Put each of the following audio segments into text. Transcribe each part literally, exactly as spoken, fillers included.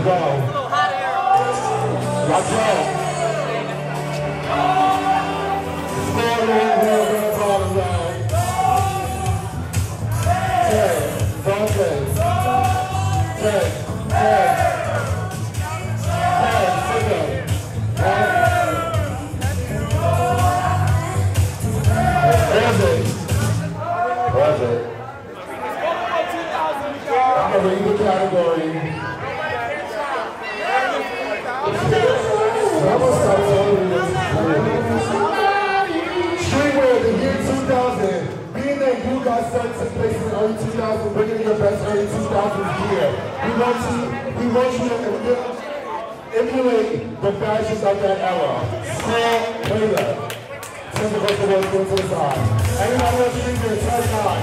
go. Let's go. Score the wheel, wheel, wheel, bottom line. Ten, don't ten. Ten, ten. Ten, sit down. There's it. There's it. I'm going to read the category. Streetwear, the year two thousand. Being that you got started to place in early two thousand, bringing in your best early two thousands year. We want you, we want you to emulate the fashions of that era. Small, way left. Send the rest of the world to the side. Anybody else in here, turn nine.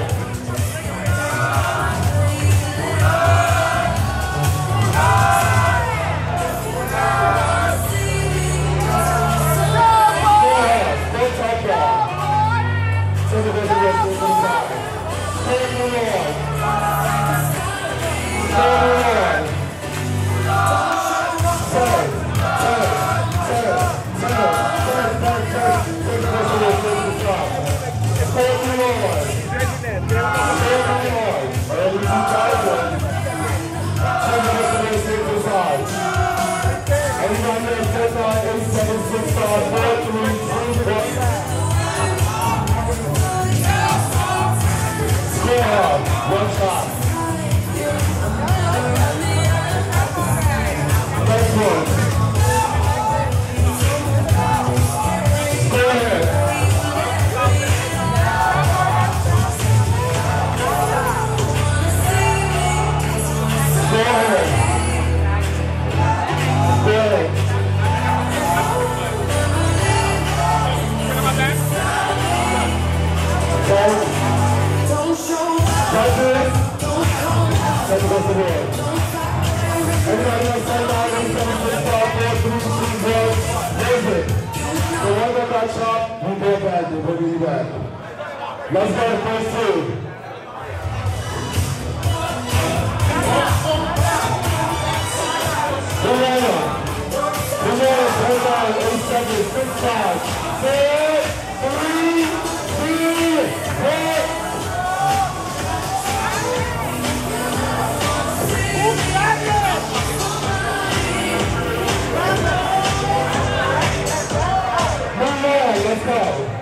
One shot. Next one. Go ahead. Go ahead. Go ahead. Don't show up. That's it. That's the rest of the world. Everybody else say nine, eight, seven, six, five, four, three, two, one. There's it. The one that got chopped, we go back and we'll be back. Let's go to first two. Banana. Banana, hold on, eight seconds, six, five, four, three, two, one. Let's go.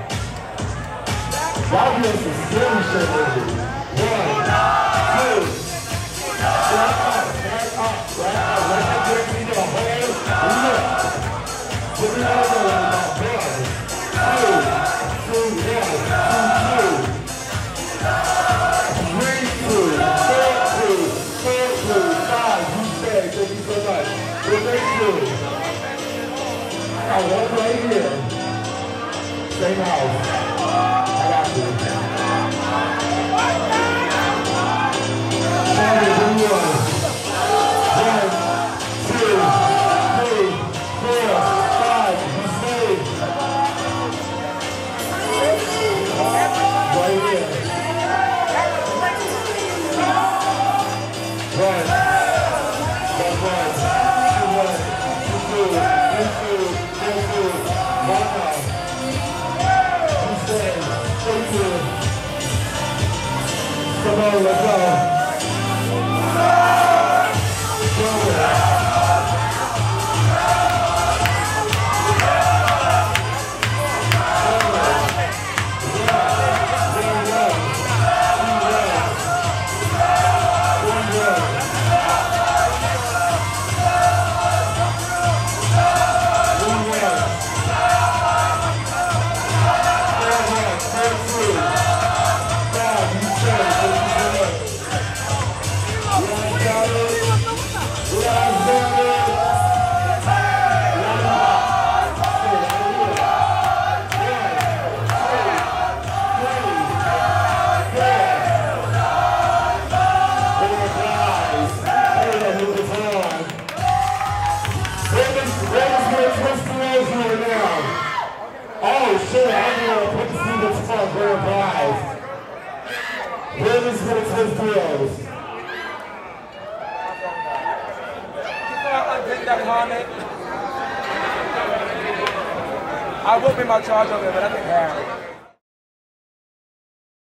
Y'all doing some scary shit with me. One, two, back up, back up, back up. Let that get me to the whole look. Put it over in about one, two, two, one, two, two. Three, two, four, two, four, two, five. You said, thank you so much. Well, thank you. Got one right here. Same house. I got you. One, one, two, three, four, five. You stayed. Right here. One. One, one. Two, one. Two, two. Two, two. Two, two. One, one. Come on, let's go. on it. I will be my charge of it, but I think yeah.